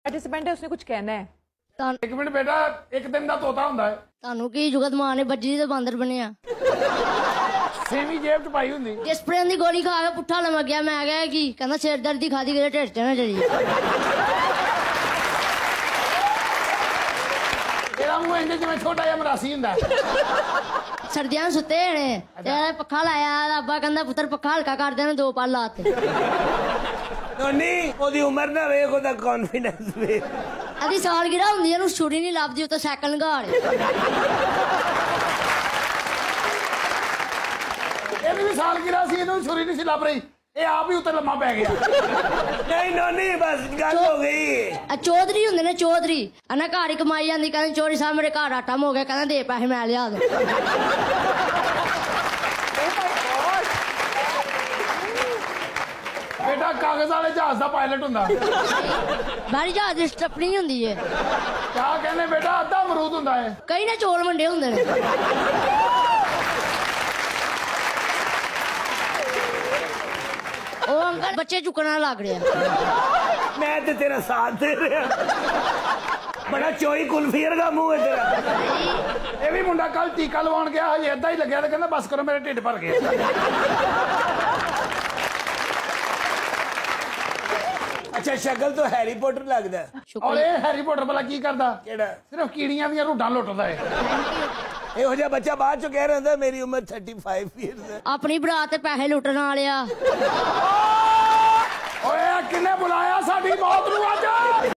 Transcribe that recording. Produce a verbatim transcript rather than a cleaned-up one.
Participant है, उसने कुछ कहना है। एक मिनट बेटा, एक दिन का तोता हुंदा है। ਤੁਹਾਨੂੰ ਕੀ ਜੁਗਤ ਮਾਂ ਨੇ ਬੱਜੀ ਤੇ ਬਾਂਦਰ ਬਣਿਆ ਸੇਵੀ ਜੇਬ ਚ ਪਾਈ ਹੁੰਦੀ। ਜੇ ਸਪਰੇਨ ਦੀ ਗੋਲੀ ਖਾ ਕੇ ਪੁੱਠਾ ਲਮਕ ਗਿਆ, ਮੈਂ ਕਿਹਾ ਕੀ ਕਹਿੰਦਾ ਸਿਰ ਦਰਦ ਦੀ ਖਾਦੀ ਕਿਤੇ ਢਿੱਡ ਚ ਨਾ ਚੜੀ। ਤੇਰਾ ਮੂੰਹ ਇੰਜ ਜਿਵੇਂ ਛੋਟਾ ਜਿਹਾ ਮਰਾਸੀ ਹੁੰਦਾ। ਸਰਦੀਆਂ ਨੂੰ ਸੁੱਤੇ ਨੇ ਤੇ ਪੱਖਾ ਲਾਇਆ, ਅੱਬਾ ਕਹਿੰਦਾ ਪੁੱਤਰ ਪੱਖਾ ਹਲਕਾ ਕਰ ਦੇਣਾ, ਦੋ ਪਲ ਲਾਤੇ। ਨਹੀਂ ਉਹਦੀ ਉਮਰ ਨਾ ਵੇਖ, ਉਹਦਾ ਕੌਨਫੀਡੈਂਸ ਵੇਖ। ਅਦੀ ਸਾਲਗਿਰਾ ਹੁੰਦੀ ਇਹਨੂੰ ਛੁਰੀ ਨਹੀਂ ਲੱਭਦੀ, ਉੱਤੇ ਸਾਈਕਲ ਲੰਘਾੜ। ਇਹਦੀ ਵੀ ਸਾਲਗਿਰਾ ਸੀ, ਇਹਨੂੰ ਛੁਰੀ ਨਹੀਂ ਸੀ ਲੱਭ ਰਹੀ, ਇਹ ਆਪ ਹੀ ਉੱਤੇ ਲੰਮਾ ਪੈ ਗਿਆ। ਨਹੀਂ ਨੋਨੀ ਬਸ ਗੱਲ ਹੋ ਗਈ। ਆ ਚੌਧਰੀ ਹੁੰਦੇ ਨੇ ਚੌਧਰੀ, ਇਹਨਾਂ ਘਰ ਹੀ ਕਮਾਈ ਜਾਂਦੀ, ਕਹਿੰਦੇ ਚੋਰੀ ਸਾਹਿਬ ਮੇਰੇ ਘਰ ਆਟਾ ਹੋ ਗਿਆ, ਕਹਿੰਦਾ ਦੇ ਪੈਸੇ ਮੈਂ ਲਿਆ ਦੋ। ਬੇਟਾ ਕਾਗਜ਼ ਵਾਲੇ ਜਹਾਜ਼ ਦਾ ਪਾਇਲਟ ਹੁੰਦਾ। ਬਾਰੀ ਜਹਾਜ਼ ਦੀ ਸਟੱਪਣੀ ਹੁੰਦੀ ਹੈ। ਕਿਆ ਕਹਿੰਦੇ ਬੇਟਾ, ਅੱਧਾ ਅਮਰੂਦ ਹੁੰਦਾ ਹੈ। ਕਈ ਨਾ ਚੋਲ ਵੰਡੇ ਹੁੰਦੇ ਨੇ। ਉਹ ਅੰਕਲ ਬੱਚੇ ਚੁੱਕਣਾ ਲੱਗ ਰਿਹਾ। ਮੈਂ ਤੇ ਤੇਰਾ ਸਾਥ ਦੇ ਰਿਹਾ। ਬੜਾ ਚੋਈ ਕੁਲਫੀ ਵਰਗਾ ਮੂੰਹ ਹੈ ਤੇਰਾ। ਇਹ ਵੀ ਮੁੰਡਾ ਕੱਲ ਟੀਕਾ ਲਵਾਉਣ ਗਿਆ, ਹਜੇ ਏਦਾਂ ਹੀ ਲੱਗਿਆ ਤੇ ਕਹਿੰਦਾ ਬਸ ਕਰੋ ਮੇਰੇ ਢਿੱਡ ਭਰ ਗਿਆ। ਅੱਛਾ ਸ਼ਕਲ ਤੋਂ ਹੈਰੀ ਪੋਟਰ ਲੱਗਦਾ। ਔਰ ਇਹ ਹੈਰੀ ਪੋਟਰ ਭਲਾ ਕੀ ਕਰਦਾ? ਕਿਹੜਾ? ਸਿਰਫ ਕੀੜੀਆਂ ਦੀਆਂ ਰੂਟਾਂ ਲੁੱਟਦਾ ਹੈ। ਇਹੋ ਜਿਹਾ ਬੱਚਾ ਬਾਅਦ ਚੋਂ ਕਹਿ ਰਿਹਾ ਹੁੰਦਾ ਮੇਰੀ ਉਮਰ ਪੈਂਤੀ ਇਅਰਸ ਹੈ। ਆਪਣੀ ਬਰਾਤ ਤੇ ਪੈਸੇ ਲੁੱਟਣ ਵਾਲਿਆ। ਓਏ ਕਿੰਨੇ ਬੁਲਾਇਆ ਸਾਡੀ ਮੌਤ ਨੂੰ ਅੱਜ?